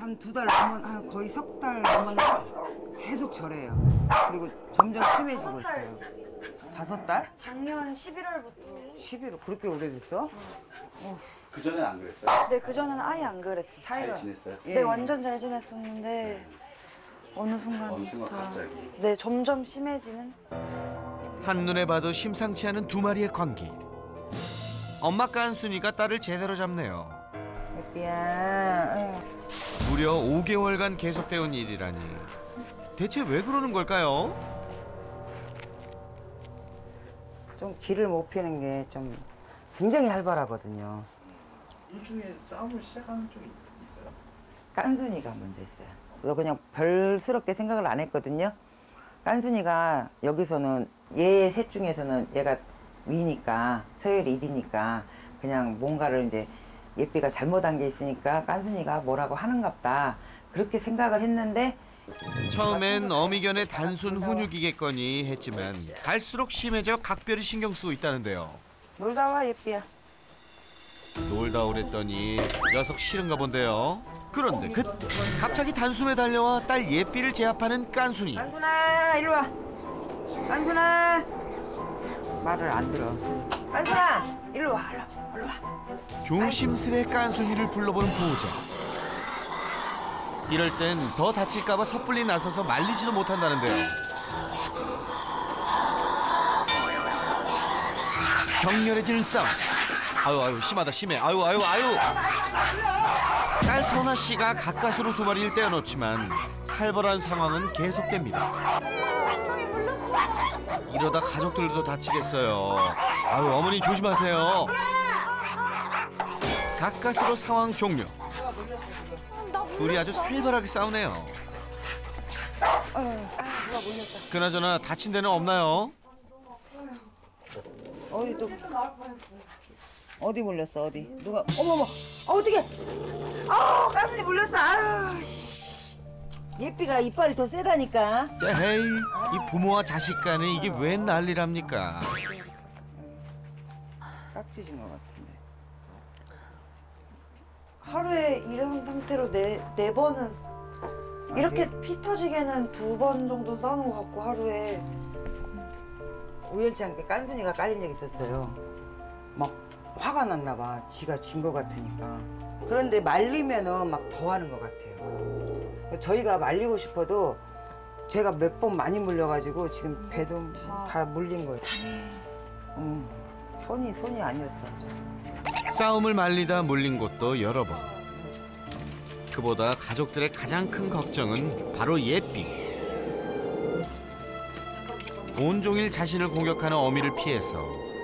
한 2달 넘은 한 거의 3달 넘은 계속 저래요. 그리고 점점 심해지고 있어요. 5달? 작년 11월부터. 11월 그렇게 오래됐어? 그전엔 안 그랬어요? 네, 그전에는 아예 안 그랬어요. 잘 지냈어요? 네, 완전 잘 지냈었는데 어느 순간부터 갑자기. 네, 점점 심해지는. 한눈에 봐도 심상치 않은 두 마리의 광기. 엄마 깐순이가 딸을 제대로 잡네요. 예삐야. 무려 5개월간 계속되온 일이라니. 대체 왜 그러는 걸까요? 좀 기를 못 피는 게 좀 굉장히 활발하거든요. 둘 중에 싸움을 시작하는 쪽이 있어요? 깐순이가 먼저 했어요. 그래서 그냥 별스럽게 생각을 안 했거든요. 깐순이가 여기서는 얘 셋 중에서는 얘가 위니까 서열이 1위니까 그냥 뭔가를 이제 예삐가 잘못한 게 있으니까 깐순이가 뭐라고 하는갑다 그렇게 생각을 했는데 처음엔 어미견의 단순 훈육이겠거니 했지만 갈수록 심해져 각별히 신경 쓰고 있다는데요. 놀다 와 예삐야. 놀다 오랬더니 녀석 싫은가 본데요. 그런데 그때 갑자기 단숨에 달려와 딸 예삐를 제압하는 깐순이. 깐순아 일로 와. 깐순아. 말을 안 들어. 깐순아 일로 와 일로 와. 조심스레 깐순이를 불러보는 보호자. 이럴 땐 더 다칠까 봐 섣불리 나서서 말리지도 못한다는데요. 격렬해지는 싸움. 아유 심하다 심해. 아유. 딸 선아 씨가 가까스로 두 마리를 떼어놓지만 살벌한 상황은 계속됩니다. 이러다 가족들도 다치겠어요. 아유 어머니 조심하세요. 가까스로 상황 종료. 둘이 아주 살벌하게 싸우네요. 그나저나 다친 데는 없나요? 어디 또 어디 물렸어 어디 누가 어머머 어떻게 깐순이 물렸어. 아유 씨. 예삐가 이빨이 더 세다니까. 에이 이 부모와 자식 간에 이게 웬 난리랍니까? 깍지진 것 같은데. 하루에 이런 상태로 네 번은 이렇게 피 터지게는 2번 정도 싸우는 것 같고 하루에. 우연치 않게 깐순이가 깔린 적이 있었어요. 막 화가 났나 봐. 지가 진 것 같으니까. 그런데 말리면은 막 더 하는 것 같아요. 저희가 말리고 싶어도 제가 몇 번 많이 물려가지고 지금 배도 다 물린 거예요. 손이 아니었어. 싸움을 말리다 물린 곳도 여러 번. 그보다 가족들의 가장 큰 걱정은 바로 예삐. 온종일 자신을 공격하는 어미를 피해서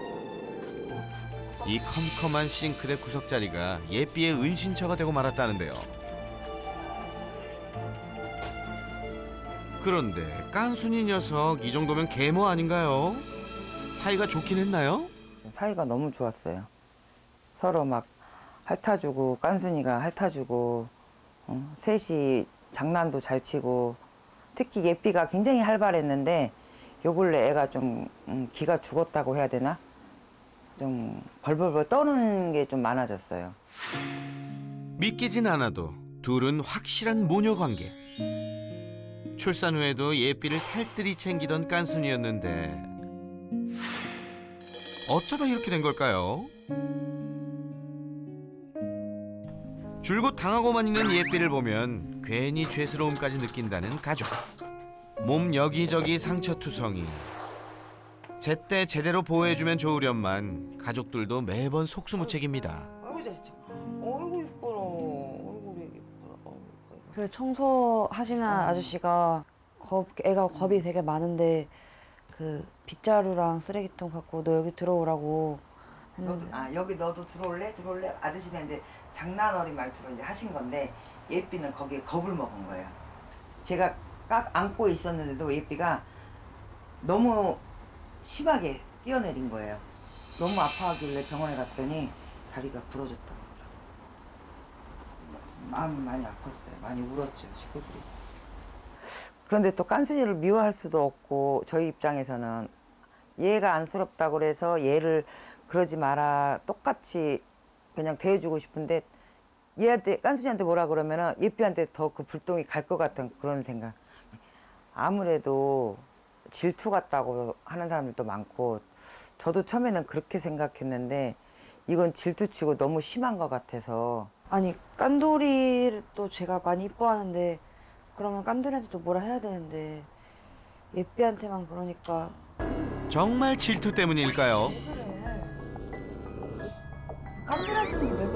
이 컴컴한 싱크대 구석자리가 예삐의 은신처가 되고 말았다는데요. 그런데 깐순이 녀석 이 정도면 계모 아닌가요? 사이가 좋긴 했나요? 사이가 너무 좋았어요. 서로 막 핥아주고 깐순이가 핥아주고 셋이 장난도 잘 치고 특히 예삐가 굉장히 활발했는데 요 근래 애가 좀 기가 죽었다고 해야 되나? 좀 벌벌벌 떠는 게 좀 많아졌어요. 믿기진 않아도 둘은 확실한 모녀 관계. 출산 후에도 예삐를 살뜰히 챙기던 깐순이였는데 어쩌다 이렇게 된 걸까요? 줄곧 당하고만 있는 예삐를 보면 괜히 죄스러움까지 느낀다는 가족. 몸 여기저기 상처투성이. 제때 제대로 보호해주면 좋으련만 가족들도 매번 속수무책입니다. 아이고 잘했죠. 어이구 이뻐라. 어이구 이뻐라. 그 청소하시는 아저씨가 애가 겁이 되게 많은데 그 빗자루랑 쓰레기통 갖고 너 여기 들어오라고 했는데. 여기 너도 들어올래? 들어올래? 아저씨는 이제 장난 어린 말투로 이제 하신 건데 예삐는 거기에 겁을 먹은 거예요. 제가 꽉 안고 있었는데도 예삐가 너무 심하게 뛰어내린 거예요. 너무 아파하길래 병원에 갔더니 다리가 부러졌다고 그러더라고요. 마음이 많이 아팠어요. 많이 울었죠, 식구들이. 그런데 또 깐순이를 미워할 수도 없고 저희 입장에서는 얘가 안쓰럽다고 그래서 얘를 그러지 마라 똑같이 그냥 대해주고 싶은데 얘한테 깐순이한테 뭐라 그러면은 예삐한테 더 그 불똥이 갈 것 같은 그런 생각. 아무래도 질투 같다고 하는 사람들도 많고 저도 처음에는 그렇게 생각했는데 이건 질투치고 너무 심한 것 같아서. 아니 깐돌이를 또 제가 많이 이뻐하는데 그러면 깐돌이한테도 뭐라 해야 되는데 예삐한테만 그러니까 정말 질투 때문일까요? 왜 그래? 깐돌이한테는 왜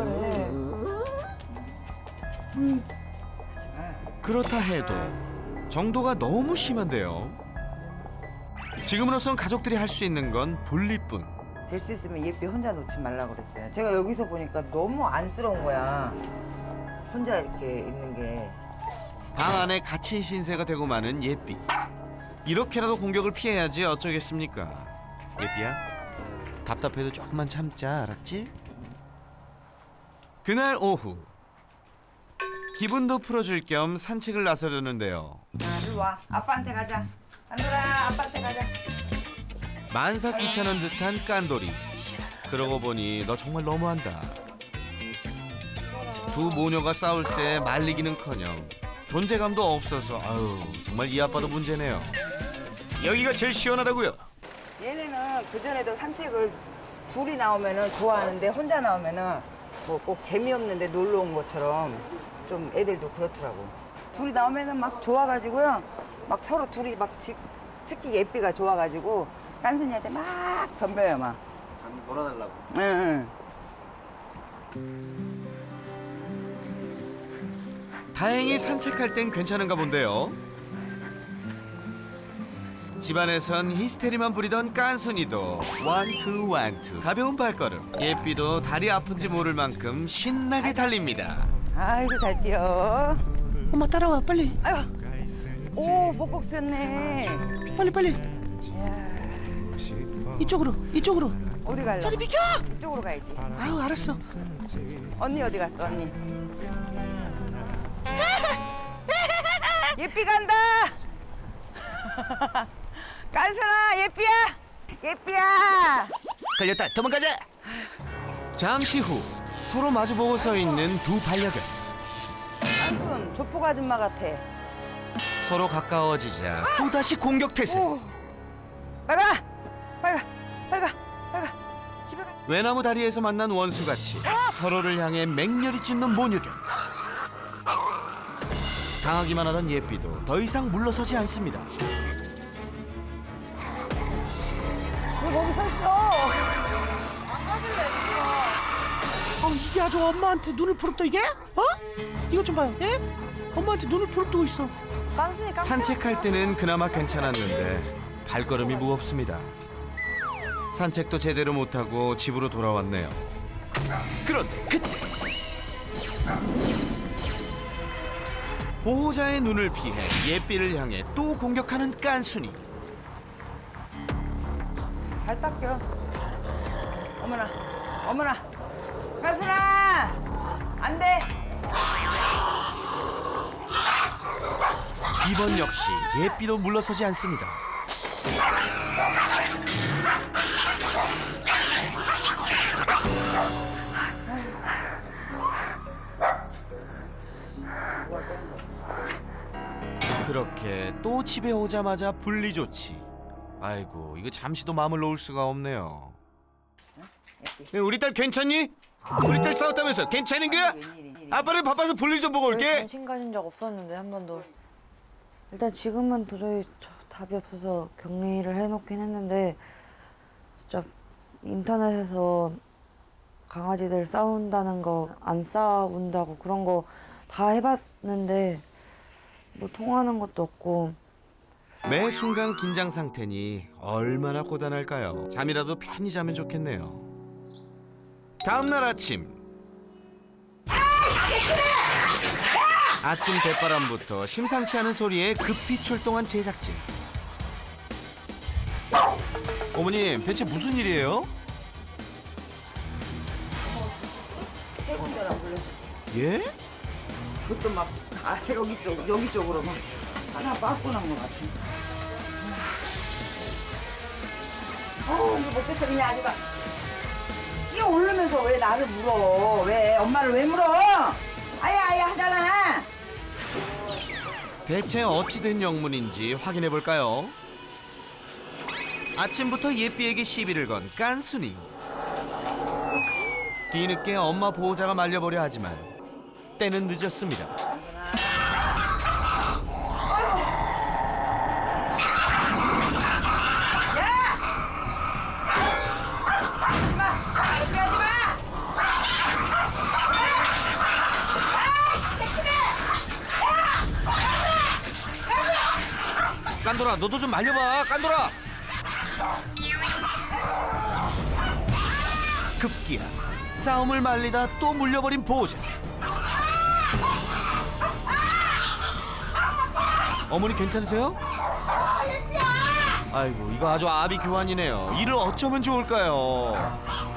그래? 그렇다 해도 정도가 너무 심한데요. 지금으로선 가족들이 할 수 있는 건 분리뿐. 될 수 있으면 예삐 혼자 놓지 말라고 그랬어요. 제가 여기서 보니까 너무 안쓰러운 거야. 혼자 이렇게 있는 게. 방 안에 갇힌 신세가 되고 마는 예삐. 이렇게라도 공격을 피해야지 어쩌겠습니까? 예삐야, 답답해도 조금만 참자, 알았지? 그날 오후 기분도 풀어줄 겸 산책을 나서려는데요. 일로 와. 아빠한테 가자. 깐돌아, 아빠한테 가자. 만사 귀찮은 듯한 깐돌이. 그러고 보니 너 정말 너무한다. 두 모녀가 싸울 때 말리기는커녕 존재감도 없어서 아유 정말 이 아빠도 문제네요. 여기가 제일 시원하다고요. 얘네는 그전에도 산책을 둘이 나오면은 좋아하는데 혼자 나오면은 뭐 꼭 재미없는데 놀러 온 것처럼 좀 애들도 그렇더라고. 둘이 나오면은 막 좋아가지고요. 막 서로 둘이 막 특히 예삐가 좋아가지고 깐순이한테 막 덤벼요 막. 장 놀아달라고. 응. 다행히 산책할 땐 괜찮은가 본데요. 집안에선 히스테리만 부리던 깐순이도 원투 가벼운 발걸음. 예삐도 다리 아픈지 모를 만큼 신나게 달립니다. 아이고 잘 뛰어. 엄마 따라와 빨리. 아유. 오 복복 폈네. 빨리 이야, 이쪽으로 어디 갈래? 저리 비켜. 이쪽으로 가야지. 아유 알았어. 언니 어디 갔어 언니? 예삐 간다. 깐순아 예삐야. 걸렸다 도망가자. 잠시 후 서로 마주보고 서 있는 두 반려견. 깐순 조폭 아줌마 같아. 서로 가까워지자 또다시 공격 태세. 오. 빨리 가. 집에 가. 외나무 다리에서 만난 원수같이 서로를 향해 맹렬히 짖는 모녀견. 당하기만 하던 예삐도 더 이상 물러서지 않습니다. 왜 거기 서 있어? 이게 아주 엄마한테 눈을 부릅떠 이게? 이것 좀 봐요. 예? 엄마한테 눈을 부릅뜨고 있어. 산책할 때는 그나마 괜찮았는데 발걸음이 무겁습니다. 산책도 제대로 못하고 집으로 돌아왔네요. 그런데 그때 보호자의 눈을 피해 예삐를 향해 또 공격하는 깐순이. 발 닦여. 어머나. 깐순아 안 돼. 이번 역시 예삐도 물러서지 않습니다. 그렇게 또 집에 오자마자 분리조치. 아이고 이거 잠시도 마음을 놓을 수가 없네요. 우리 딸 괜찮니? 우리 딸 싸웠다면서 괜찮은 거야? 아빠는 바빠서 볼일 좀 보고 올게. 관심 가진 적 없었는데 한 번도. 일단 지금은 도저히 답이 없어서 격리를 해놓긴 했는데 진짜 인터넷에서 강아지들 싸운다는 거 안 싸운다고 그런 거 다 해봤는데 뭐 통하는 것도 없고. 매 순간 긴장 상태니 얼마나 고단할까요? 잠이라도 편히 자면 좋겠네요. 다음 날 아침. 아침 대바람부터 심상치 않은 소리에 급히 출동한 제작진. 어머님, 대체 무슨 일이에요? 세 군데나 불렸어. 예? 그것도 막 여기 쪽으로 막 하나 빠꾸 난 것 같아. 이거 못했어 그냥 아주가. 이거 오르면서 왜 나를 물어? 왜 엄마를 왜 물어? 대체 어찌된 영문인지 확인해 볼까요? 아침부터 예삐에게 시비를 건 깐순이. 뒤늦게 엄마 보호자가 말려보려 하지만 때는 늦었습니다. 깐돌아, 너도 좀 말려봐, 깐돌아. 급기야 싸움을 말리다 또 물려버린 보호자. 어머니 괜찮으세요? 아이고, 이거 아주 아비규환이네요. 이를 어쩌면 좋을까요?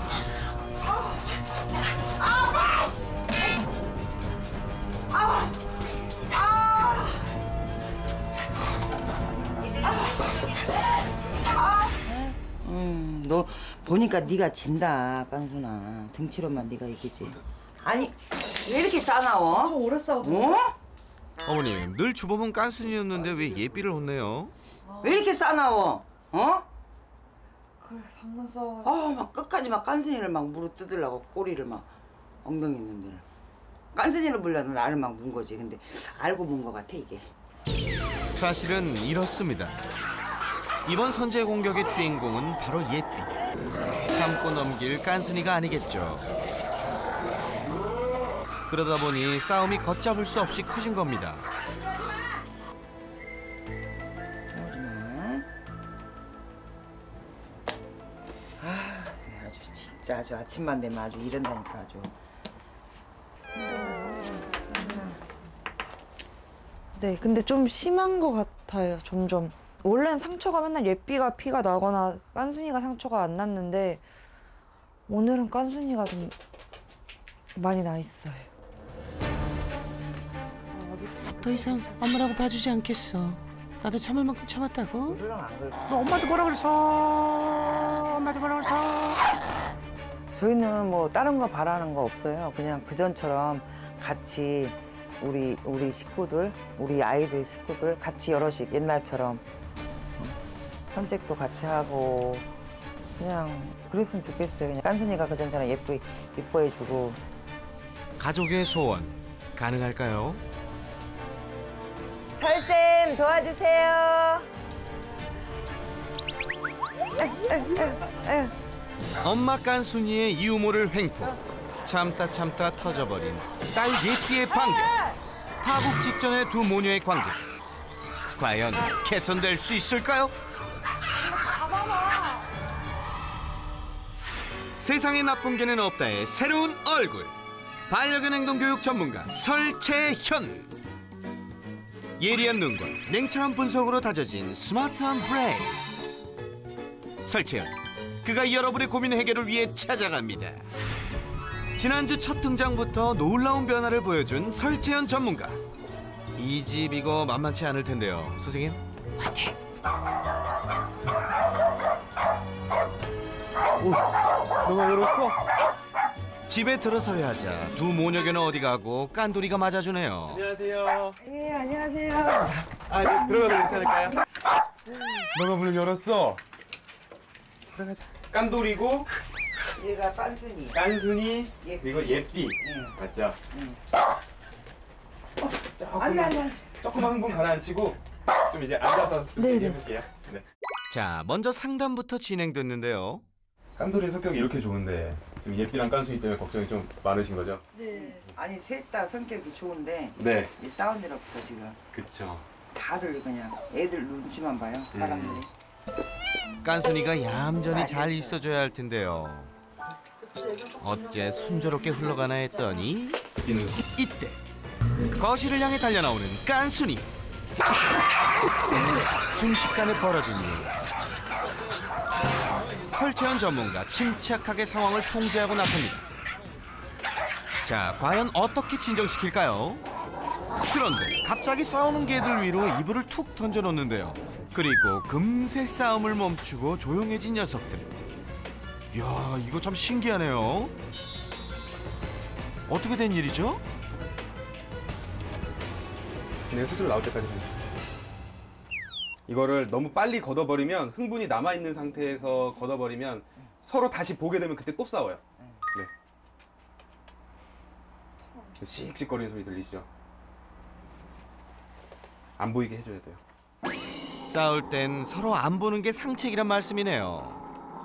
너 보니까 네가 진다, 깐순아. 등치로만 네가 이기지. 아니, 왜 이렇게 싸나워? 저 오래 싸우고. 어? 어머님, 늘 주범은 깐순이었는데 왜 예삐를 혼내요? 왜 이렇게 싸나워? 어? 그래, 방금 싸워. 막 끝까지 막 깐순이를 막 물어 뜯으려고 꼬리를 막 엉덩이 있는 데를. 깐순이를 물려도 나를 막 문 거지. 근데 알고 문 거 같아, 이게. 사실은 이렇습니다. 이번 선제 공격의 주인공은 바로 예삐. 참고 넘길 깐순이가 아니겠죠. 그러다 보니 싸움이 걷잡을 수 없이 커진 겁니다. 아주 진짜 아주 아침만 되면 아주 이런다니까 아주. 네, 근데 좀 심한 것 같아요, 점점. 원래는 상처가 맨날 예삐가 피가 나거나 깐순이가 상처가 안 났는데 오늘은 깐순이가 좀 많이 나 있어요. 더 이상 엄마라고 봐주지 않겠어. 나도 참을 만큼 참았다고. 그러랑 안 그래. 너 엄마한테 뭐라 그랬어? 엄마한테 뭐라 그랬어? 저희는 뭐 다른 거 바라는 거 없어요. 그냥 그전처럼 같이 우리 식구들, 우리 아이들 식구들 같이 여럿이 옛날처럼 산책도 같이 하고 그냥 그랬으면 좋겠어요. 그냥 깐순이가 그전처럼 예뻐해주고. 가족의 소원 가능할까요? 설쌤 도와주세요. 엄마 깐순이의 유모를 횡포. 참다 터져버린 딸 예삐의 반격. 파국 직전의 두 모녀의 관계. 과연 개선될 수 있을까요? 세상에 나쁜 개는 없다의 새로운 얼굴. 반려견 행동 교육 전문가 설채현. 예리한 눈과 냉철한 분석으로 다져진 스마트한 브레인. 설채현, 그가 여러분의 고민 해결을 위해 찾아갑니다. 지난주 첫 등장부터 놀라운 변화를 보여준 설채현 전문가. 이 집 이거 만만치 않을 텐데요. 선생님, 화이팅! 너가 열었어? 집에 들어서야 하자 두 모녀견은 어디 가고 깐돌이가 맞아주네요. 안녕하세요. 예, 안녕하세요. 네, 들어가도 괜찮을까요? 너가 문을 열었어. 들어가자. 깐돌이고 얘가 깐순이. 깐순이 예삐. 그리고 예삐. 맞죠? 안돼. 조금 한 분 가라앉히고 좀 이제 앉아서 좀 얘기해볼게요. 네. 자, 먼저 상담부터 진행됐는데요. 깐돌이 성격이 이렇게 좋은데 지금 예삐랑 깐순이 때문에 걱정이 좀 많으신 거죠? 네. 아니 셋 다 성격이 좋은데 네. 이 싸운 데로부터 지금 그쵸. 다들 그냥 애들 눈치만 봐요. 사람들이. 깐순이가 얌전히 잘 있어줘야 할 텐데요. 어째 순조롭게 흘러가나 했더니 이는 이때 거실을 향해 달려나오는 깐순이. 순식간에 벌어진 일. 설채현 전문가 침착하게 상황을 통제하고 나섭니다. 자, 과연 어떻게 진정시킬까요? 그런데 갑자기 싸우는 개들 위로 이불을 툭 던져놓는데요. 그리고 금세 싸움을 멈추고 조용해진 녀석들. 이야, 이거 참 신기하네요. 어떻게 된 일이죠? 내가 스스로 나올 때까지 간다. 이거를 너무 빨리 걷어버리면 흥분이 남아있는 상태에서 걷어버리면 서로 다시 보게 되면 그때 또 싸워요. 네. 씩씩거리는 소리 들리시죠? 안 보이게 해줘야 돼요. 싸울 땐 서로 안 보는 게 상책이란 말씀이네요.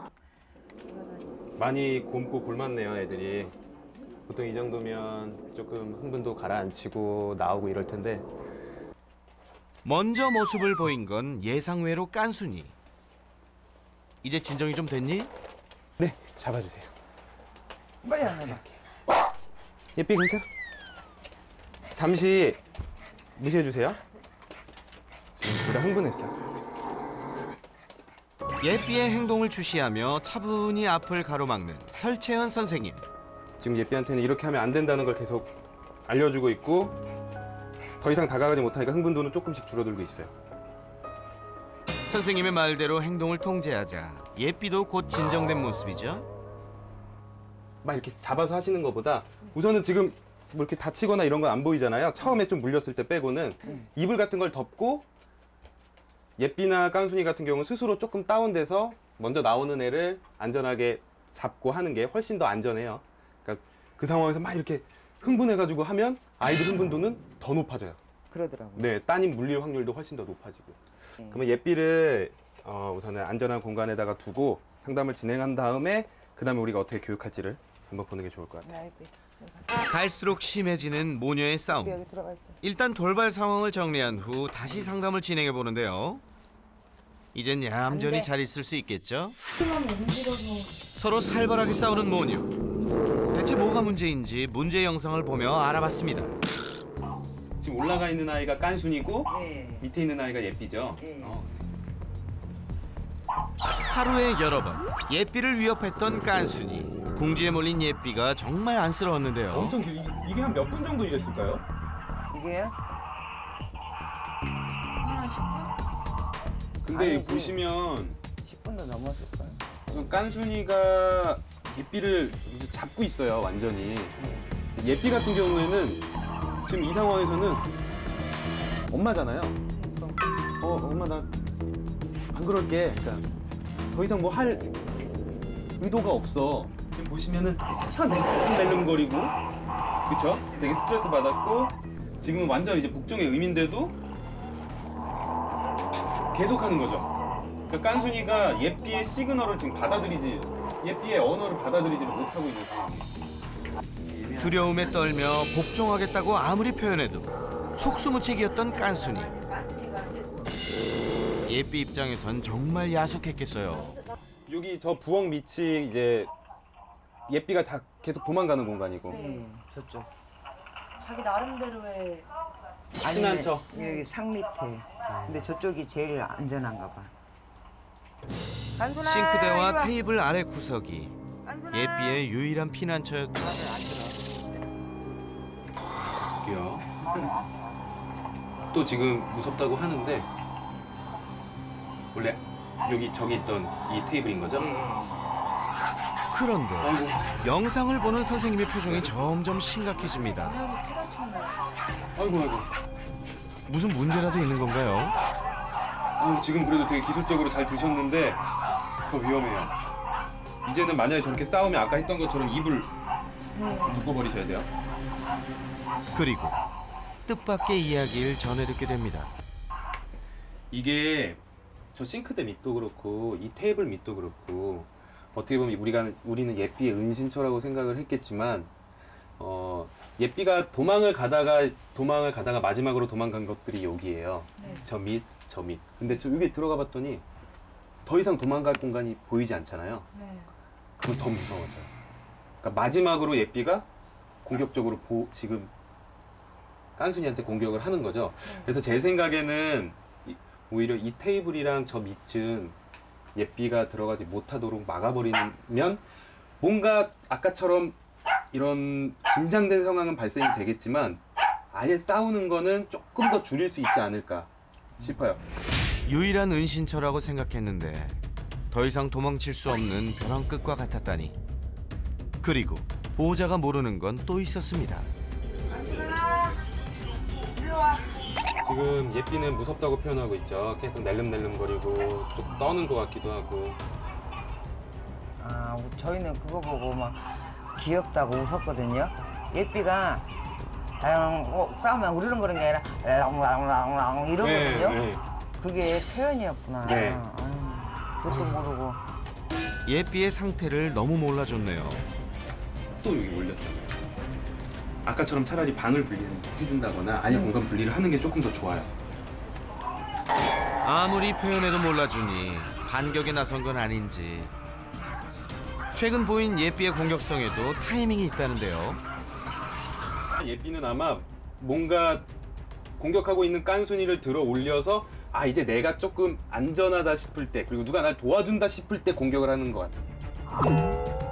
많이 곰고 골맞네요, 애들이. 보통 이 정도면 조금 흥분도 가라앉히고 나오고 이럴 텐데. 먼저 모습을 보인 건 예상외로 깐순이. 이제 진정이 좀 됐니? 네, 잡아주세요. 빨리 안 해봐. 예삐 괜찮아? 잠시 무시해주세요. 지금 둘 다 흥분했어요. 예삐의 행동을 주시하며 차분히 앞을 가로막는 설채연 선생님. 지금 예삐한테는 이렇게 하면 안 된다는 걸 계속 알려주고 있고 더 이상 다가가지 못하니까 흥분도는 조금씩 줄어들고 있어요. 선생님의 말대로 행동을 통제하자 예삐도 곧 진정된 모습이죠. 막 이렇게 잡아서 하시는 것보다 우선은 지금 뭐 이렇게 다치거나 이런 건 안 보이잖아요. 처음에 좀 물렸을 때 빼고는 이불 같은 걸 덮고 예삐나 깐순이 같은 경우는 스스로 조금 다운돼서 먼저 나오는 애를 안전하게 잡고 하는 게 훨씬 더 안전해요. 그러니까 그 상황에서 막 이렇게 흥분해가지고 하면 아이들 흥분도는 더 높아져요. 그러더라고요. 네, 따님 물릴 확률도 훨씬 더 높아지고. 그러면 예삐를 우선은 안전한 공간에다가 두고 상담을 진행한 다음에 그 다음에 우리가 어떻게 교육할지를 한번 보는 게 좋을 것 같아요. 야, 예삐. 갈수록 심해지는 모녀의 싸움. 여기 들어가 있어. 일단 돌발 상황을 정리한 후 다시 상담을 진행해 보는데요. 이젠 얌전히 잘 있을 수 있겠죠? 서로 살벌하게 싸우는 모녀. 대체 뭐가 문제인지 문제 영상을 보며 알아봤습니다. 지금 올라가 있는 아이가 깐순이고 네. 밑에 있는 아이가 예삐죠? 네. 하루에 여러 번 예삐를 위협했던 깐순이. 궁지에 몰린 예삐가 정말 안쓰러웠는데요. 엄청 이게 한 몇 분 정도 일했을까요? 이게요? 근데 아니지. 보시면 10분도 넘었을 거예요. 우선 깐순이가 예삐를 이제 잡고 있어요, 완전히. 예삐 같은 경우에는 지금 이 상황에서는 엄마잖아요. 엄마 나 안 그럴게. 그러니까 더 이상 뭐 할 의도가 없어. 지금 보시면은 혀낼름거리고, 그쵸? 되게 스트레스 받았고, 지금은 완전 이제 복종의 의미인데도 계속하는 거죠. 그러니까 깐순이가 예삐의 시그널을 지금 예삐의 언어를 받아들이지를 못하고 있는 상황이에요. 두려움에 떨며 복종하겠다고 아무리 표현해도 속수무책이었던 깐순이. 예삐 입장에선 정말 야속했겠어요. 여기 저 부엌 밑이 이제 예삐가 계속 도망가는 공간이고. 저쪽. 자기 나름대로의 친한 척. 여기 상 밑에. 근데 저쪽이 제일 안전한가 봐. 깐순아, 이리 싱크대와 와. 테이블 아래 구석이 깐순아. 예삐의 유일한 피난처였죠. 볼게요. 또 지금 무섭다고 하는데 원래 저기 있던 이 테이블인 거죠? 그런데 아이고. 영상을 보는 선생님의 표정이 점점 심각해집니다. 아이고. 무슨 문제라도 있는 건가요? 지금 그래도 되게 기술적으로 잘 드셨는데 더 위험해요. 이제는 만약에 저렇게 싸우면 아까 했던 것처럼 입을 덮어버리셔야 돼요. 그리고 뜻밖의 이야기를 전해 듣게 됩니다. 이게 저 싱크대 밑도 그렇고 이 테이블 밑도 그렇고 어떻게 보면 우리는 예삐의 은신처라고 생각을 했겠지만 예삐가 도망을 가다가 마지막으로 도망간 것들이 여기예요. 저 밑. 근데 여기 들어가 봤더니 더 이상 도망갈 공간이 보이지 않잖아요. 그럼 더 무서워져요. 그러니까 마지막으로 예삐가 공격적으로 지금 깐순이한테 공격을 하는 거죠. 그래서 제 생각에는 오히려 이 테이블이랑 저 밑은 예삐가 들어가지 못하도록 막아버리면 뭔가 아까처럼 이런 긴장된 상황은 발생이 되겠지만 아예 싸우는 거는 조금 더 줄일 수 있지 않을까 싶어요. 유일한 은신처라고 생각했는데 더 이상 도망칠 수 없는 벼랑 끝과 같았다니. 그리고 보호자가 모르는 건 또 있었습니다. 지금 예삐는 무섭다고 표현하고 있죠. 계속 낼름낼름거리고 조금 떠는 것 같기도 하고. 아, 저희는 그거 보고 막 귀엽다고 웃었거든요. 예삐가 싸우면 우르릉 거리는 게 아니라 랑랑랑랑 이러거든요. 네. 그게 표현이었구나. 네. 그것도 모르고. 예삐의 상태를 너무 몰라줬네요. 또 여기 올렸잖아요. 아까처럼 차라리 방을 분리해준다거나 아예 공간 분리를 하는 게 조금 더 좋아요. 아무리 표현해도 몰라주니 반격에 나선 건 아닌지. 최근 보인 예삐의 공격성에도 타이밍이 있다는데요. 예삐는 아마 뭔가 공격하고 있는 깐순이를 들어 올려서 아 이제 내가 조금 안전하다 싶을 때 그리고 누가 날 도와준다 싶을 때 공격을 하는 것 같아요.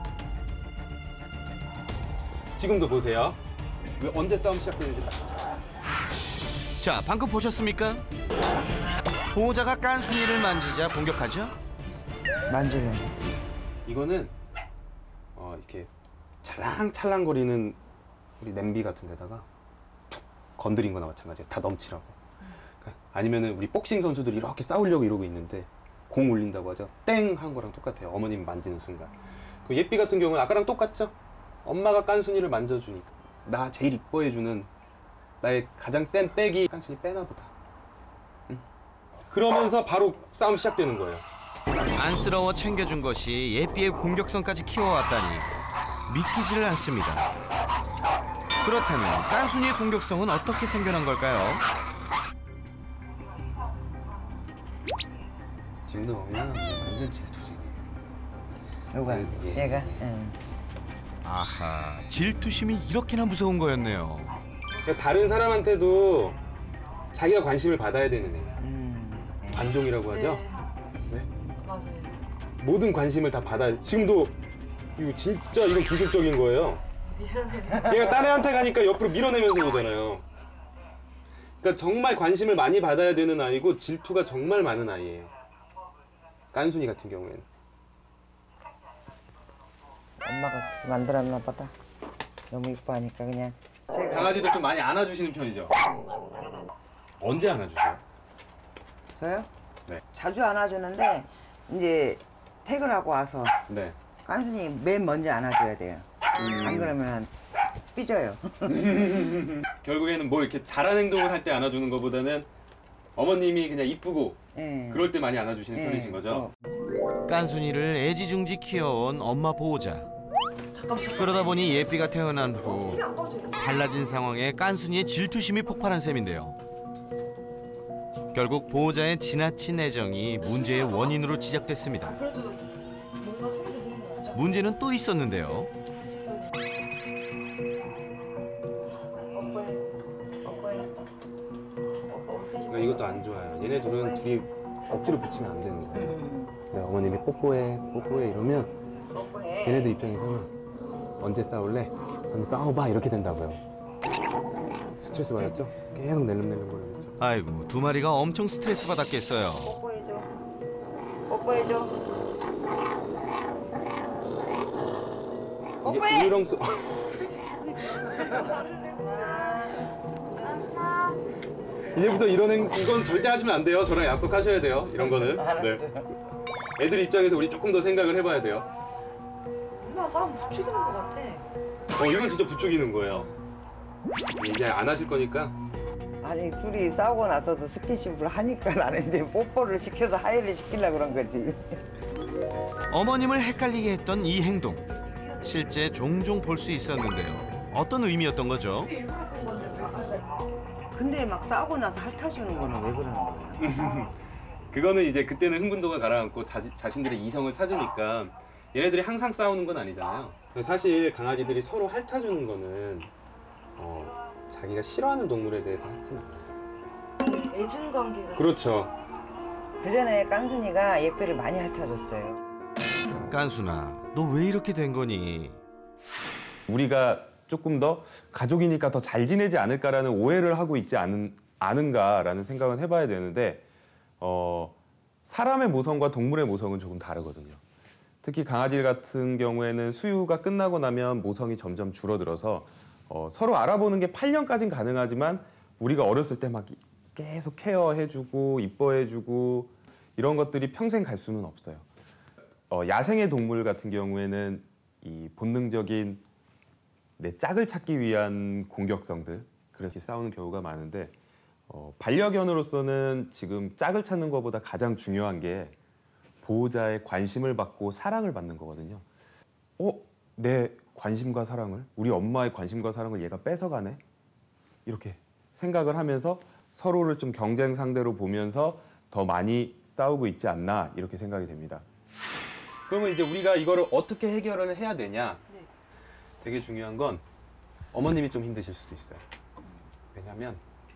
지금도 보세요. 언제 싸움 시작되는지 딱. 자, 방금 보셨습니까? 보호자가 깐순이를 만지자 공격하죠? 만지면. 이거는 이렇게 찰랑찰랑거리는 우리 냄비 같은 데다가 툭 건드린 거나 마찬가지예요. 다 넘치라고. 그러니까 아니면은 우리 복싱 선수들이 이렇게 싸우려고 이러고 있는데 공 올린다고 하죠. 땡 한 거랑 똑같아요. 어머님 만지는 순간. 그 예삐 같은 경우는 아까랑 똑같죠? 엄마가 깐순이를 만져주니까 나 제일 이뻐해주는 나의 가장 센 백이 깐순이 빼나 보다. 응? 그러면서 바로 싸움 시작되는 거예요. 안쓰러워 챙겨준 것이 예삐의 공격성까지 키워왔다니 믿기지를 않습니다. 그렇다면 깐순이의 공격성은 어떻게 생겨난 걸까요? 지금도 보면 완전 질투쟁이에요. 누가? 예. 얘가? 응. 아하, 질투심이 이렇게나 무서운 거였네요. 그러니까 다른 사람한테도 자기가 관심을 받아야 되는 애. 관종이라고 하죠? 네. 맞아요. 모든 관심을 다 받아야. 지금도 이거 진짜 이건 기술적인 거예요. 얘가 딴 애한테 가니까 옆으로 밀어내면서 오잖아요. 그러니까 정말 관심을 많이 받아야 되는 아이고 질투가 정말 많은 아이예요. 깐순이 같은 경우에는. 엄마가 만들었나 보다. 너무 이뻐하니까 그냥. 강아지들 좀 많이 안아주시는 편이죠? 언제 안아주세요? 저요? 네. 자주 안아주는데 이제 퇴근하고 와서 네. 깐순이 맨 먼저 안아줘야 돼요. 안 그러면 삐져요. 결국에는 뭐 이렇게 잘한 행동을 할 때 안아주는 것보다는 어머님이 그냥 이쁘고 예. 그럴 때 많이 안아주시는 예. 편이신 거죠? 깐순이를 애지중지 키워온 엄마 보호자. 그러다 보니 예삐가 태어난 후 달라진 상황에 깐순이의 질투심이 폭발한 셈인데요. 결국 보호자의 지나친 애정이 문제의 원인으로 지적됐습니다. 문제는 또 있었는데요. 그러니까 이것도 안 좋아요. 얘네 둘이 억지로 붙이면 안 되는 거예요. 내가 어머님이 뽀뽀해 이러면 얘네들 입장에서는 언제 싸울래? 언제 싸워봐 이렇게 된다고요. 스트레스 받았죠? 계속 낼름낼름거리죠. 아이고, 두 마리가 엄청 스트레스 받았겠어요. 뽀뽀해줘. 뽀뽀해줘. 이게 으렁스. 이제부터 이건 절대 하시면 안 돼요. 저랑 약속하셔야 돼요. 이런 거는. 네. 애들 입장에서 우리 조금 더 생각을 해봐야 돼요. 엄마 싸움 부추기는 것 같아. 이건 진짜 부추기는 거예요. 이제 안 하실 거니까. 아니 둘이 싸우고 나서도 스킨십을 하니까 나는 이제 뽀뽀를 시켜서 하이를 시키려고 그런 거지. 어머님을 헷갈리게 했던 이 행동. 실제 종종 볼 수 있었는데요. 어떤 의미였던 거죠? 근데 막 싸우고 나서 핥아주는 거는 왜 그러는 거야? 그거는 이제 그때는 흥분도가 가라앉고 자신들의 이성을 찾으니까 얘네들이 항상 싸우는 건 아니잖아요. 사실 강아지들이 서로 핥아주는 거는 자기가 싫어하는 동물에 대해서 핥지는 않아요. 애증 관계가. 그렇죠. 그 전에 깐순이가 예삐를 많이 핥아줬어요. 깐순아, 너 왜 이렇게 된 거니? 우리가 조금 더 가족이니까 더 잘 지내지 않을까라는 오해를 하고 있지 않은가라는 생각은 해봐야 되는데 사람의 모성과 동물의 모성은 조금 다르거든요. 특히 강아지 같은 경우에는 수유가 끝나고 나면 모성이 점점 줄어들어서 서로 알아보는 게 8년까지는 가능하지만 우리가 어렸을 때 막 계속 케어해주고 이뻐해주고 이런 것들이 평생 갈 수는 없어요. 야생의 동물 같은 경우에는 이 본능적인 내 짝을 찾기 위한 공격성들, 그래서 싸우는 경우가 많은데 반려견으로서는 지금 짝을 찾는 것보다 가장 중요한 게 보호자의 관심을 받고 사랑을 받는 거거든요. 내 관심과 사랑을, 우리 엄마의 관심과 사랑을 얘가 뺏어가네? 이렇게 생각을 하면서 서로를 좀 경쟁 상대로 보면서 더 많이 싸우고 있지 않나 이렇게 생각이 됩니다. 그러면 이제 우리가 이거를 어떻게 해결을 해야 되냐? 되게 중요한 건 어머님이 좀 힘드실 수도 있어요. 왜냐면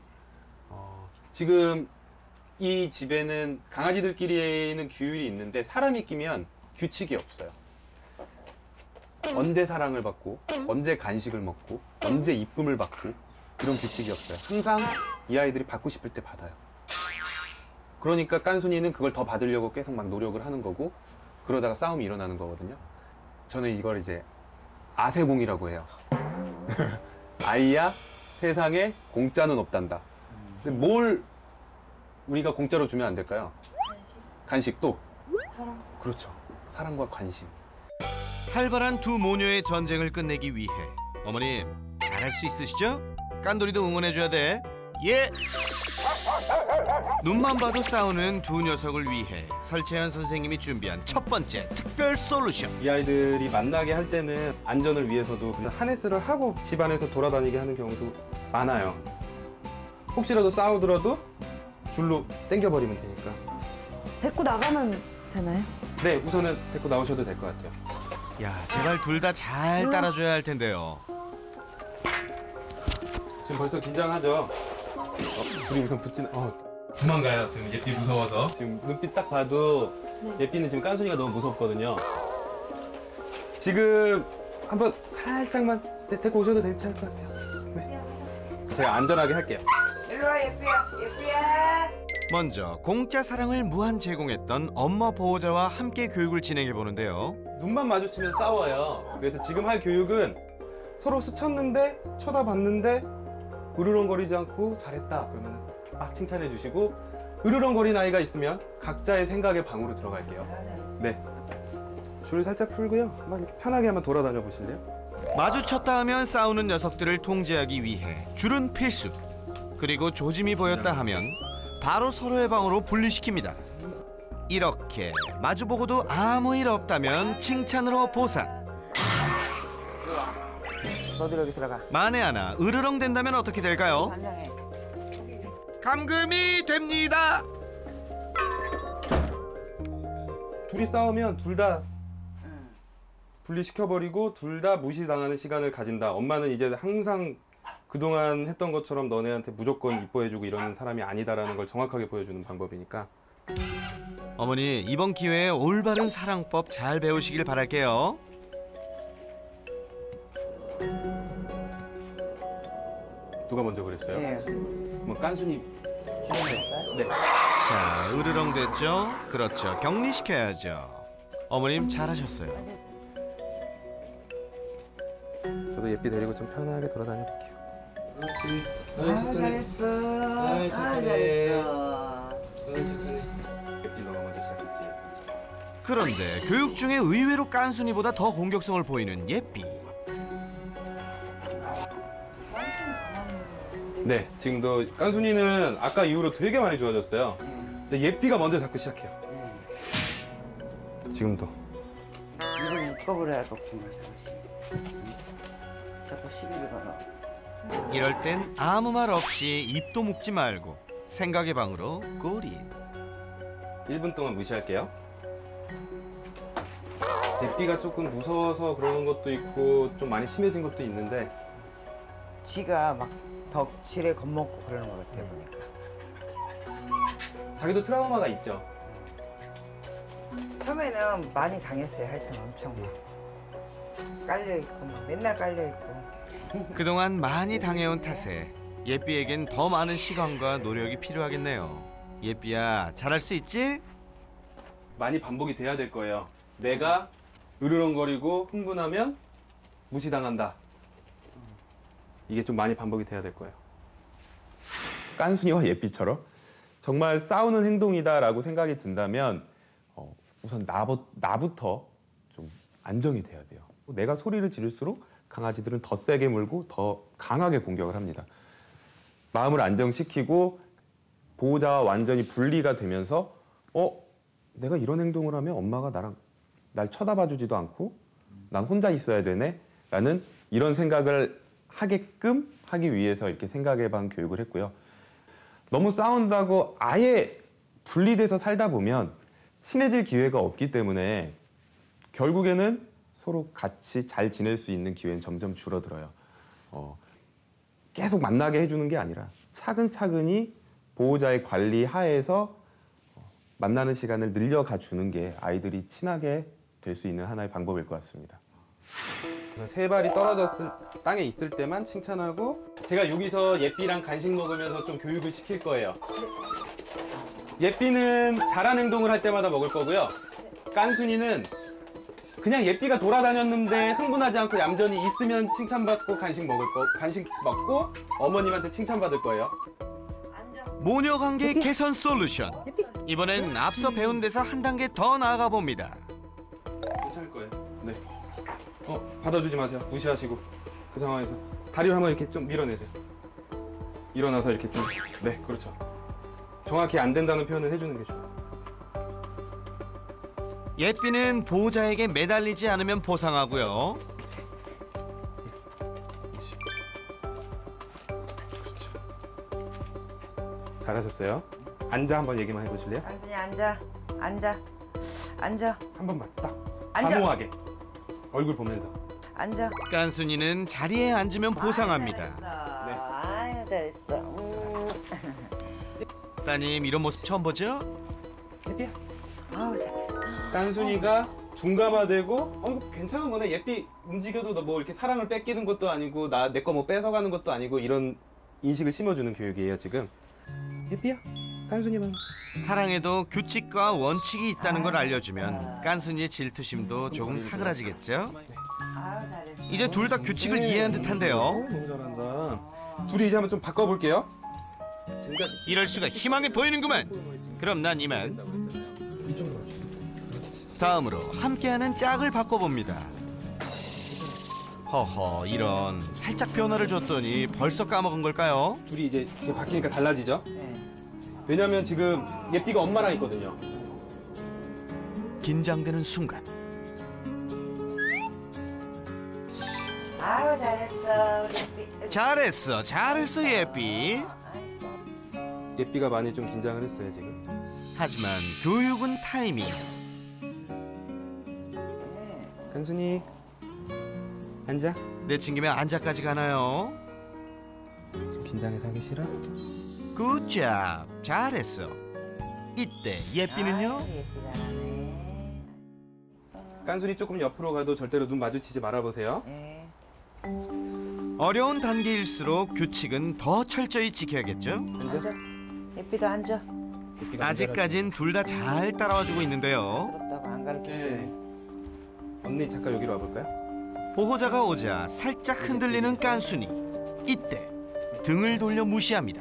지금 이 집에는 강아지들끼리는 규율이 있는데 사람이 끼면 규칙이 없어요. 언제 사랑을 받고 언제 간식을 먹고 언제 이쁨을 받고 이런 규칙이 없어요. 항상 이 아이들이 받고 싶을 때 받아요. 그러니까 깐순이는 그걸 더 받으려고 계속 막 노력을 하는 거고 그러다가 싸움이 일어나는 거거든요. 저는 이걸 이제 아세공이라고 해요. 아이야, 세상에 공짜는 없단다. 근데 뭘 우리가 공짜로 주면 안 될까요? 간식 또? 사랑. 그렇죠. 사랑과 관심. 살벌한 두 모녀의 전쟁을 끝내기 위해 어머님 잘할 수 있으시죠? 깐돌이도 응원해줘야 돼. 예. 눈만 봐도 싸우는 두 녀석을 위해 설채연 선생님이 준비한 첫 번째 특별 솔루션. 이 아이들이 만나게 할 때는 안전을 위해서도 그냥 하네스를 하고 집안에서 돌아다니게 하는 경우도 많아요. 혹시라도 싸우더라도 줄로 당겨버리면 되니까. 데리고 나가면 되나요? 네, 우선은 데리고 나오셔도 될 것 같아요. 야, 제발 둘 다 잘 따라줘야 할 텐데요. 지금 벌써 긴장하죠? 둘이 우선 붙지는... 도망가요. 지금 예삐 무서워서. 지금 눈빛 딱 봐도 예삐는 지금 깐순이가 너무 무섭거든요. 지금 한번 살짝만 데리고 오셔도 괜찮을 것 같아요. 네. 제가 안전하게 할게요. 일로와 예삐야, 예삐야. 먼저 공짜 사랑을 무한 제공했던 엄마 보호자와 함께 교육을 진행해 보는데요. 눈만 마주치면 싸워요. 그래서 지금 할 교육은 서로 스쳤는데 쳐다봤는데 으르렁거리지 않고 잘했다 그러면 막 칭찬해 주시고 으르렁거리는 아이가 있으면 각자의 생각의 방으로 들어갈게요. 네. 줄 살짝 풀고요. 한번 이렇게 편하게 한번 돌아다녀 보실래요? 마주쳤다 하면 싸우는 녀석들을 통제하기 위해 줄은 필수. 그리고 조짐이 보였다 하면 바로 서로의 방으로 분리시킵니다. 이렇게 마주보고도 아무 일 없다면 칭찬으로 보상. 너도 여기 들어가. 만에 하나 으르렁 된다면 어떻게 될까요? 반장해. 감금이 됩니다. 둘이 싸우면 둘 다 분리시켜버리고 둘 다 무시당하는 시간을 가진다. 엄마는 이제 항상 그동안 했던 것처럼 너네한테 무조건 이뻐해주고 이러는 사람이 아니다라는 걸 정확하게 보여주는 방법이니까. 어머니, 이번 기회에 올바른 사랑법 잘 배우시길 바랄게요. 누가 먼저 그랬어요? 예. 뭐 깐순이. 네. 자, 으르렁 됐죠? 그렇죠. 격리시켜야죠. 어머님 잘하셨어요. 저도 예삐 데리고 좀 편하게 돌아다녀 볼게요. 그렇지. 잘했어. 잘했어. 예삐 너가 먼저 시작했지. 그런데 교육 중에 의외로 깐순이보다 더 공격성을 보이는 예삐. 네, 지금도 깐순이는 아까 이후로 되게 많이 좋아졌어요. 근데 예삐가 먼저 자꾸 시작해요. 지금도. 이건 꺼버려야겠구만. 자꾸 시비를 걸어. 이럴 땐 아무 말 없이 입도 묶지 말고 생각의 방으로 꼬리. 1분 동안 무시할게요. 예삐가 조금 무서워서 그러는 것도 있고 좀 많이 심해진 것도 있는데 지가 막 덕질에 겁먹고 그러는 것 같아 보니까. 자기도 트라우마가 있죠. 처음에는 많이 당했어요. 하여튼 엄청 막 깔려있고 막 맨날 깔려있고. 그동안 많이 당해온 탓에 예삐에겐 더 많은 시간과 노력이 필요하겠네요. 예삐야, 잘할 수 있지? 많이 반복이 돼야 될 거예요. 내가 으르렁거리고 흥분하면 무시당한다. 이게 좀 많이 반복이 돼야 될 거예요. 깐순이와 예삐처럼 정말 싸우는 행동이다라고 생각이 든다면 우선 나부터 좀 안정이 돼야 돼요. 내가 소리를 지를수록 강아지들은 더 세게 물고 더 강하게 공격을 합니다. 마음을 안정시키고 보호자와 완전히 분리가 되면서 내가 이런 행동을 하면 엄마가 날 쳐다봐주지도 않고 난 혼자 있어야 되네 라는 이런 생각을 하게끔 하기 위해서 이렇게 생각해본 교육을 했고요. 너무 싸운다고 아예 분리돼서 살다 보면 친해질 기회가 없기 때문에 결국에는 서로 같이 잘 지낼 수 있는 기회는 점점 줄어들어요. 계속 만나게 해주는 게 아니라 차근차근히 보호자의 관리 하에서 만나는 시간을 늘려가 주는 게 아이들이 친하게 될 수 있는 하나의 방법일 것 같습니다. 세 발이 떨어졌을 땅에 있을 때만 칭찬하고 제가 여기서 예삐랑 간식 먹으면서 좀 교육을 시킬 거예요. 예삐는 잘한 행동을 할 때마다 먹을 거고요. 깐순이는 그냥 예삐가 돌아다녔는데 흥분하지 않고 얌전히 있으면 칭찬받고 간식 먹고 어머님한테 칭찬받을 거예요. 모녀 관계 개선 솔루션. 이번엔 앞서 배운 데서 한 단계 더 나아가 봅니다. 괜찮을 거예요. 네. 받아주지 마세요. 무시하시고 그 상황에서 다리를 한번 이렇게 좀 밀어내세요. 일어나서 이렇게 좀 네, 그렇죠. 정확히 안 된다는 표현을 해주는 게 좋아요. 예삐는 보호자에게 매달리지 않으면 보상하고요. 그렇죠. 잘하셨어요. 앉아 한번 얘기만 해보실래요? 깐순이 앉아. 한 번만 딱 앉아. 단호하게 얼굴 보면서. 앉아. 깐순이는 자리에 앉으면 보상합니다. 아유 잘했어. 따님 이런 모습 처음 보죠? 예삐야. 아우 잘했어. 깐순이가 둔감화되고 이거 괜찮은 거네. 예삐 움직여도 너 뭐 이렇게 사랑을 뺏기는 것도 아니고 내 거 뭐 뺏어가는 것도 아니고 이런 인식을 심어주는 교육이에요 지금. 예삐야. 깐순이만. 사랑에도 규칙과 원칙이 있다는 걸 알려주면 깐순이의 질투심도 조금 사그라지겠죠? 아우 잘했어. 이제 둘 다 규칙을 이해한 듯한데요. 너무 잘한다. 둘이 이제 한번 좀 바꿔볼게요. 지금까지 이럴 수가 희망이 보이는구만. 그럼 난 이만. 다음으로 함께하는 짝을 바꿔봅니다. 허허, 이런 살짝 변화를 줬더니 벌써 까먹은 걸까요? 둘이 이제 이렇게 바뀌니까 달라지죠? 네. 왜냐면 지금 예삐가 엄마랑 있거든요. 긴장되는 순간 아우 잘했어. 우리 잘했어 예삐. 예삐가 많이 좀 긴장을 했어요 지금. 하지만 교육은 타이밍. 깐순이 앉아. 내친김에 앉아까지 가나요? 지금 긴장해서 하기 싫어? 굿잡, 잘했어. 이때 예삐는요? 예쁘 잘하네. 깐순이 조금 옆으로 가도 절대로 눈 마주치지 말아보세요. 네. 어려운 단계일수록 규칙은 더 철저히 지켜야겠죠? 앉아. 예삐도 앉아. 예삐가 아직까진 둘 다 잘 따라와주고 있는데요. 부럽다고 안 가르쳐. 네. 언니 잠깐 여기로 와볼까요? 보호자가 오자 살짝 흔들리는 깐순이. 이때 등을 돌려 무시합니다.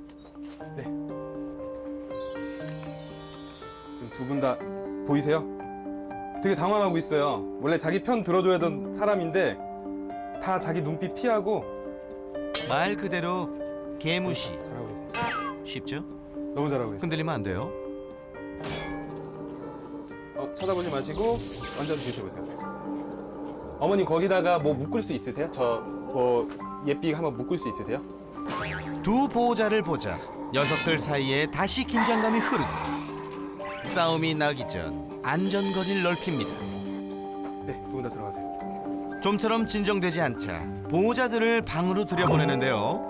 두 분 다 보이세요? 되게 당황하고 있어요. 원래 자기 편 들어줘야 하던 사람인데 다 자기 눈빛 피하고 말 그대로 개무시. 잘하고 계세요. 쉽죠? 너무 잘하고 계세요. 흔들리면 안 돼요. 쳐다보지 마시고 완전 드셔보세요. 어머님 거기다가 뭐 묶을 수 있으세요? 예삐 한번 묶을 수 있으세요? 두 보호자를 보자 녀석들 사이에 다시 긴장감이 흐르고 싸움이 나기 전 안전거리를 넓힙니다. 네, 두 분 다 들어가세요. 좀처럼 진정되지 않자 보호자들을 방으로 들여보내는데요.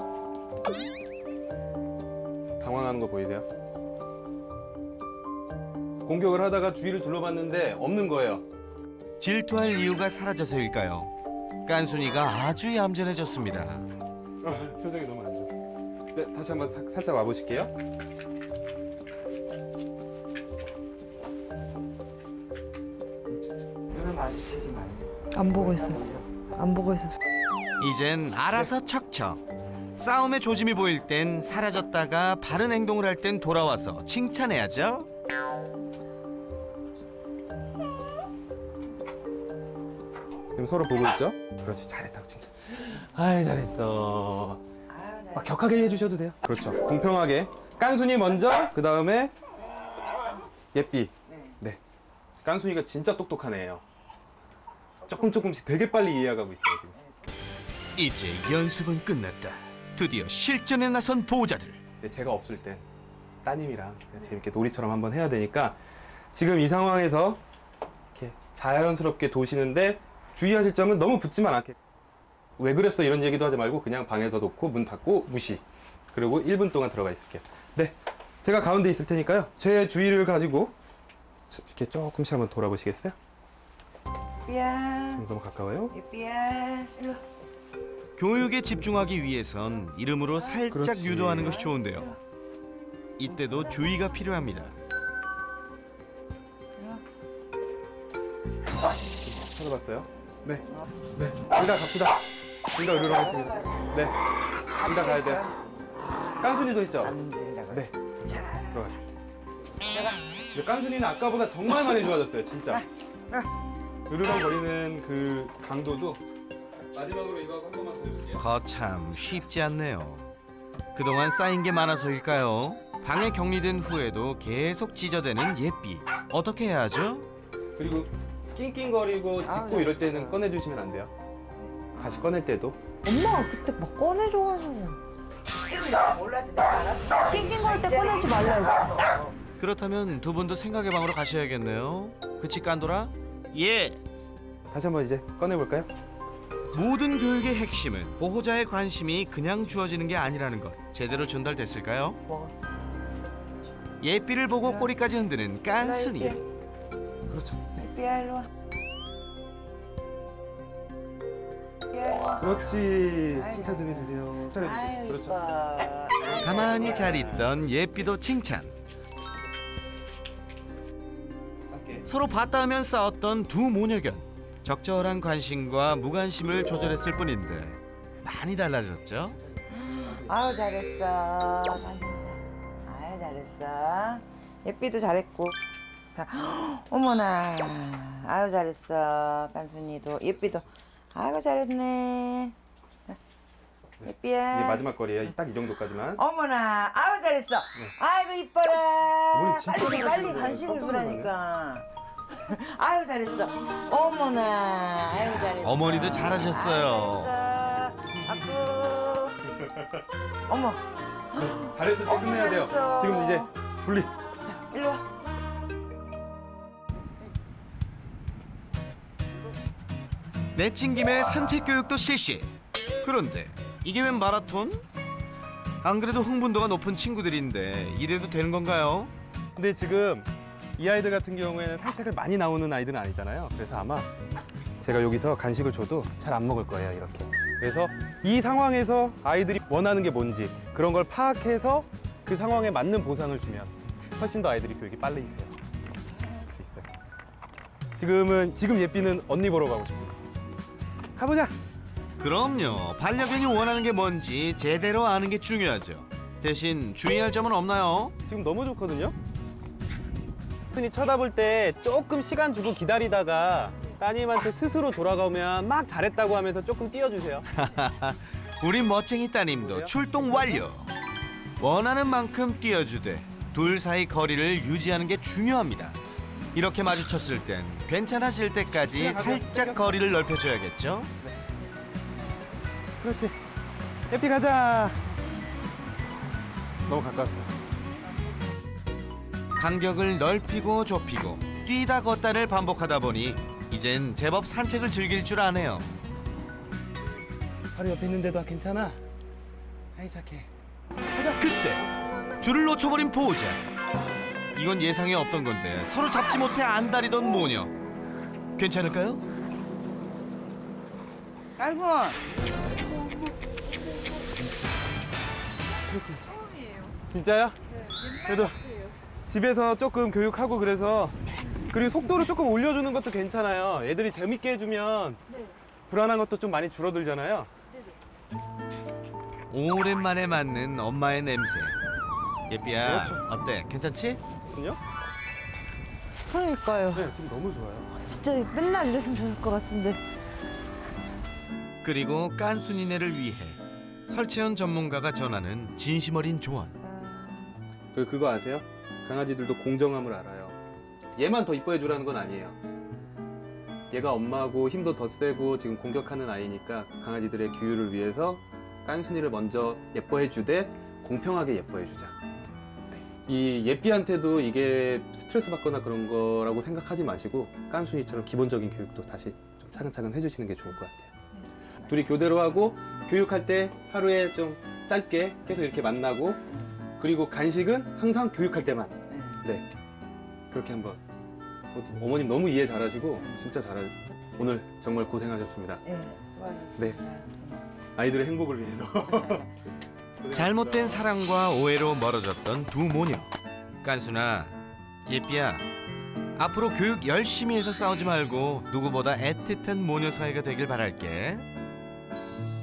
당황하는 거 보이세요? 공격을 하다가 주위를 둘러봤는데 없는 거예요. 질투할 이유가 사라져서일까요? 깐순이가 아주 얌전해졌습니다. 표정이 너무 안 좋아. 네, 다시 한번 살짝 와보실게요. 눈을 마주치지 말고. 안 보고 있었어. 안 보고 있었어. 이젠 알아서 척척. 싸움의 조짐이 보일 땐 사라졌다가 바른 행동을 할 땐 돌아와서 칭찬해야죠. 지금 서로 보고 있죠? 그렇지, 잘했다고 칭찬. 아이, 잘했어. 막 격하게 해주셔도 돼요. 그렇죠. 공평하게. 깐순이 먼저, 그 다음에 예삐. 네. 깐순이가 진짜 똑똑한 애예요. 조금씩 되게 빨리 이해하고 있어요, 지금. 이제 연습은 끝났다. 드디어 실전에 나선 보호자들. 근데 제가 없을 땐 따님이랑 재밌게 놀이처럼 한번 해야 되니까 지금 이 상황에서 이렇게 자연스럽게 도시는데 주의하실 점은 너무 붙지만 않게. 왜 그랬어 이런 얘기도 하지 말고 그냥 방에다 놓고 문 닫고 무시. 그리고 1분 동안 들어가 있을게요. 네, 제가 가운데 있을 테니까요. 제 주의를 가지고 이렇게 조금씩 한번 돌아보시겠어요? 예삐야. 너무 가까워요? 예삐야. 일로 와. 교육에 집중하기 위해선 이름으로 살짝 그렇지. 유도하는 것이 좋은데요. 이때도 주의가 필요합니다. 찾아봤어요? 네. 네. 둘 다 갑시다. 둘 다 의료로 하겠습니다. 네. 둘 다 가야 돼요. 깐순이도 있죠? 안 된다고. 네. 들어가십시오. 이제 깐순이는 아까보다 정말 많이 좋아졌어요, 진짜. 으르렁거리는 그 강도도. 마지막으로 이거 한 번만 더 해줄게요. 거참 쉽지 않네요. 그동안 쌓인 게 많아서일까요? 방에 격리된 후에도 계속 찢어대는 예삐. 어떻게 해야 하죠? 그리고 낑낑거리고 짖고 이럴 때는 꺼내주시면 안 돼요. 다시 꺼낼 때도. 엄마가 그때 막 꺼내줘가지고. 몰라지, 내가 알았어. 낑낑거릴 때 꺼내지 말라고. 그렇다면 두 분도 생각의 방으로 가셔야겠네요. 그치 깐돌아? 예. 다시 한번 이제 꺼내볼까요? 모든 교육의 핵심은 보호자의 관심이 그냥 주어지는 게 아니라는 것. 제대로 전달됐을까요? 예삐를 보고 꼬리까지 흔드는 깐순이. 그렇죠. 네. 예삐야, 일로 와. 그렇지. 칭찬 좀 해주세요. 잘했어. 그렇죠. 가만히 잘 있던 예삐도 칭찬. 서로 봤다 하면 싸웠던 두 모녀견. 적절한 관심과 무관심을 조절했을 뿐인데 많이 달라졌죠? 아유, 잘했어. 아유, 잘했어. 예삐도 잘했고. 자, 어머나. 아유, 잘했어. 깐순이도. 예삐도. 아이고, 잘했네. 자, 예삐야. 이제 마지막 거리에요. 딱 이 정도까지만. 어머나. 아유, 잘했어. 아이고, 이뻐라. 어머니 진짜 빨리 잘하시네. 간식을 깜짝 주라니까. 아유, 잘했어. 어머나. 아유, 잘했어. 어머니도 잘하셨어요. 아구. 어머. 잘했을 때 끝내야 돼요. 잘했어. 지금 이제 분리. 일로 와. 내친 김에 산책 교육도 실시. 그런데 이게 웬 마라톤? 안 그래도 흥분도가 높은 친구들인데 이래도 되는 건가요? 근데 지금 이 아이들 같은 경우에는 산책을 많이 나오는 아이들은 아니잖아요. 그래서 아마 제가 여기서 간식을 줘도 잘 안 먹을 거예요, 이렇게. 그래서 이 상황에서 아이들이 원하는 게 뭔지 그런 걸 파악해서 그 상황에 맞는 보상을 주면 훨씬 더 아이들이 교육이 빨리 돼요. 할 수 있어요. 지금 예삐는 언니 보러 가고 싶어요. 가보자. 그럼요. 반려견이 원하는 게 뭔지 제대로 아는 게 중요하죠. 대신 주의할 점은 없나요? 지금 너무 좋거든요. 흔히 쳐다볼 때 조금 시간 주고 기다리다가 따님한테 스스로 돌아가면 막 잘했다고 하면서 조금 띄워주세요. 우리 멋쟁이 따님도 출동 완료. 원하는 만큼 띄워주되 둘 사이 거리를 유지하는 게 중요합니다. 이렇게 마주쳤을 땐 괜찮아질 때까지 살짝 거리를 넓혀줘야겠죠? 그렇지. 예삐 가자. 너무 가까웠어. 간격을 넓히고 좁히고 뛰다 걷다를 반복하다 보니 이젠 제법 산책을 즐길 줄 아네요. 바로 옆에 있는데도 괜찮아. 아이 착해. 그때 줄을 놓쳐버린 보호자. 이건 예상에 없던 건데 서로 잡지 못해 안달이던 모녀. 괜찮을까요? 아이고. 진짜요? 그래도 집에서 조금 교육하고 그래서 그리고 속도를 조금 올려주는 것도 괜찮아요. 애들이 재밌게 해주면 불안한 것도 좀 많이 줄어들잖아요. 오랜만에 맡는 엄마의 냄새. 예삐야, 어때? 괜찮지? 군요? 그러니까요. 네, 지금 너무 좋아요. 진짜 맨날 이랬으면 좋을 것 같은데. 그리고 깐순이네를 위해 설채연 전문가가 전하는 진심 어린 조언. 그거 아세요? 강아지들도 공정함을 알아요. 얘만 더 이뻐해 주라는 건 아니에요. 얘가 엄마고 힘도 더 세고 지금 공격하는 아이니까 강아지들의 규율을 위해서 깐순이를 먼저 예뻐해 주되 공평하게 예뻐해 주자. 이 예삐한테도 이게 스트레스 받거나 그런 거라고 생각하지 마시고 깐순이처럼 기본적인 교육도 다시 좀 차근차근 해주시는 게 좋을 것 같아요. 둘이 교대로 하고 교육할 때 하루에 좀 짧게 계속 이렇게 만나고 그리고 간식은 항상 교육할 때만. 네. 그렇게 한번. 어머님 너무 이해 잘하시고 진짜 오늘 정말 고생하셨습니다. 네, 수고하셨습니다. 네. 아이들의 행복을 위해서. 잘못된 사랑과 오해로 멀어졌던 두 모녀. 깐순아, 예삐야, 앞으로 교육 열심히 해서 싸우지 말고 누구보다 애틋한 모녀 사이가 되길 바랄게.